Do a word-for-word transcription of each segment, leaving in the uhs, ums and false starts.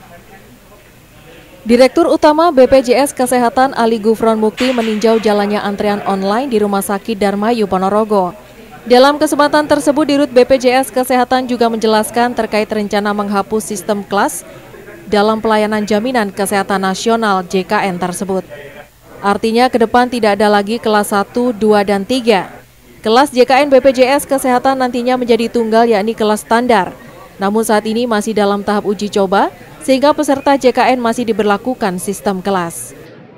Direktur Utama B P J S Kesehatan Ali Gufron Mukti meninjau jalannya antrean online di Rumah Sakit Darmayu Ponorogo. Dalam kesempatan tersebut, Dirut B P J S Kesehatan juga menjelaskan terkait rencana menghapus sistem kelas dalam pelayanan jaminan kesehatan nasional J K N tersebut. Artinya ke depan tidak ada lagi kelas satu, dua, dan tiga. Kelas J K N B P J S Kesehatan nantinya menjadi tunggal, yakni kelas standar. Namun saat ini masih dalam tahap uji coba, sehingga peserta J K N masih diberlakukan sistem kelas.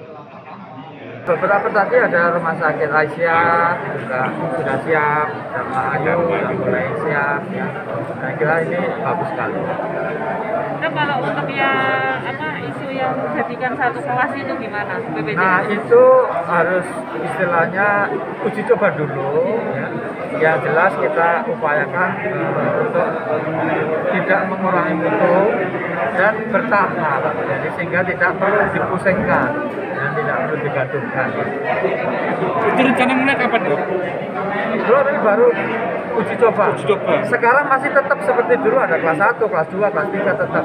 Beberapa tadi ada Rumah Sakit Aisyah juga sudah siap, sama ada sudah mulai siap. Ya. Saya kira ini bagus sekali. Nah, kalau untuk yang apa isu yang jadikan satu kelas itu gimana? B P J S? Nah itu harus istilahnya uji coba dulu. Ya. Yang jelas kita upayakan uh, untuk tidak mengurangi mutu dan bertahap, jadi sehingga tidak perlu dipusingkan dan tidak perlu digaduhkan. Itu rencana mulai kapan, Dok? Belum, ini baru uji coba. Uji coba. Sekarang masih tetap seperti dulu, ada kelas satu, kelas dua, kelas tiga tetap.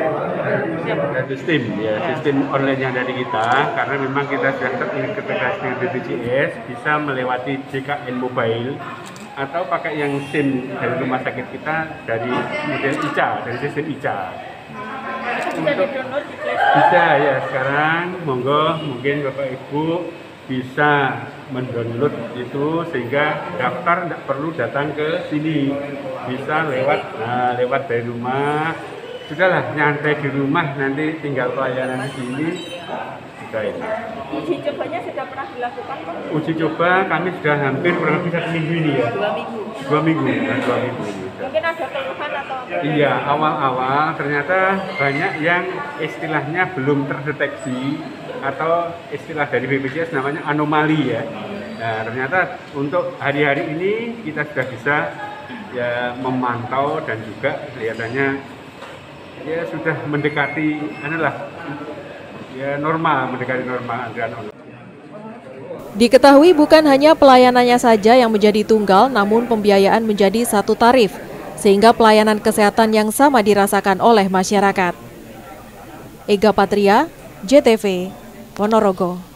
Dan sistem ya, sistem online yang dari kita, karena memang kita sudah terintegrasi dengan B P J S, bisa melewati J K N Mobile atau pakai yang SIM dari rumah sakit kita dari model I C A, dari sistem I C A. Untuk, bisa ya, sekarang monggo mungkin Bapak Ibu bisa mendownload itu sehingga daftar tidak perlu datang ke sini, bisa lewat nah, lewat dari rumah. Sudahlah, nyantai di rumah, nanti tinggal pelayanan di sini. Sudah itu. Uji cobanya sudah pernah dilakukan, Pak? Uji coba kami sudah hampir kurang lebih satu minggu ini ya. Dua minggu. Dua minggu, nah, dua minggu ini. Mungkin ada keluhan atau apa? Iya, awal-awal ternyata banyak yang istilahnya belum terdeteksi atau istilah dari B P J S namanya anomali ya. Nah, ternyata untuk hari-hari ini kita sudah bisa ya memantau dan juga kelihatannya ya sudah mendekati adalah ya normal, mendekati normal antrian online. Diketahui bukan hanya pelayanannya saja yang menjadi tunggal, namun pembiayaan menjadi satu tarif, sehingga pelayanan kesehatan yang sama dirasakan oleh masyarakat. Ega Patria, J T V, Ponorogo.